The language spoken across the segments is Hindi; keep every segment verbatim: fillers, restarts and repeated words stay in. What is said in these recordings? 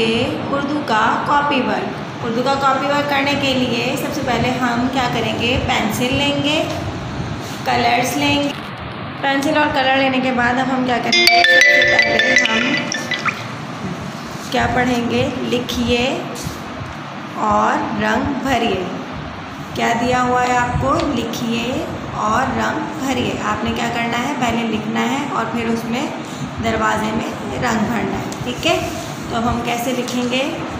सीखेंगे उर्दू का कॉपी वर्क। उर्दू का कॉपी वर्क करने के लिए सबसे पहले हम क्या करेंगे, पेंसिल लेंगे, कलर्स लेंगे। पेंसिल और कलर लेने के बाद अब हम क्या करेंगे, सबसे पहले हम क्या पढ़ेंगे, लिखिए और रंग भरिए। क्या दिया हुआ है आपको, लिखिए और रंग भरिए। आपने क्या करना है, पहले लिखना है और फिर उसमें दरवाजे में रंग भरना है। ठीक है, तो अब हम कैसे लिखेंगे,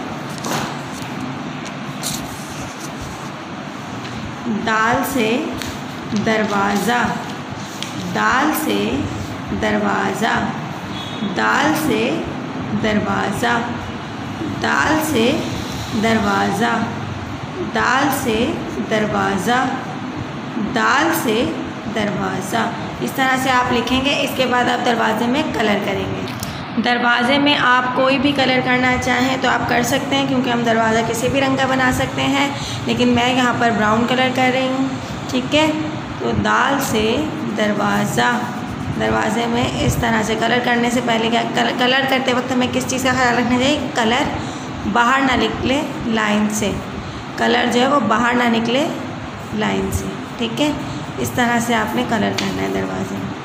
दाल से दरवाज़ा, दाल से दरवाज़ा, दाल से दरवाज़ा, दाल से दरवाज़ा, दाल से दरवाज़ा, दाल से दरवाज़ा। इस तरह से आप लिखेंगे। इसके बाद आप दरवाजे में कलर करेंगे। दरवाजे में आप कोई भी कलर करना चाहें तो आप कर सकते हैं, क्योंकि हम दरवाज़ा किसी भी रंग का बना सकते हैं, लेकिन मैं यहाँ पर ब्राउन कलर कर रही हूँ। ठीक है, तो दाल से दरवाज़ा, दरवाजे में इस तरह से कलर करने से पहले क्या, कलर, कलर करते वक्त हमें किस चीज़ का ख्याल रखना चाहिए, कलर बाहर ना निकले लाइन से, कलर जो है वो बाहर ना निकले लाइन से। ठीक है, इस तरह से आपने कलर करना है दरवाजे में।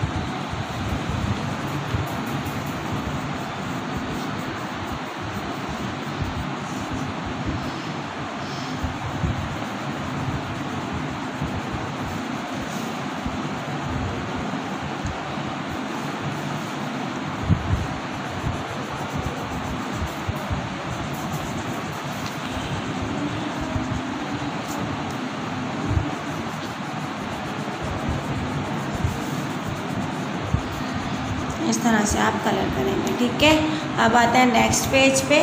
इस तरह से आप कलर करेंगे। ठीक है, अब आते हैं नेक्स्ट पेज पे।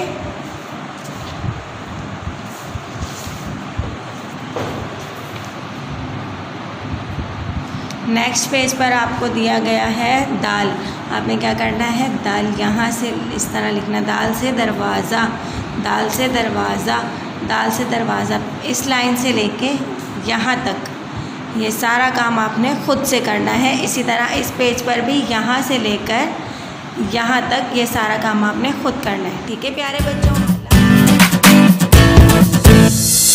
नेक्स्ट पेज पर आपको दिया गया है दाल। आपने क्या करना है, दाल यहाँ से इस तरह लिखना, दाल से दरवाज़ा, दाल से दरवाज़ा, दाल से दरवाज़ा, इस लाइन से लेके यहाँ तक ये सारा काम आपने खुद से करना है। इसी तरह इस पेज पर भी यहाँ से लेकर यहाँ तक ये सारा काम आपने खुद करना है। ठीक है प्यारे बच्चों।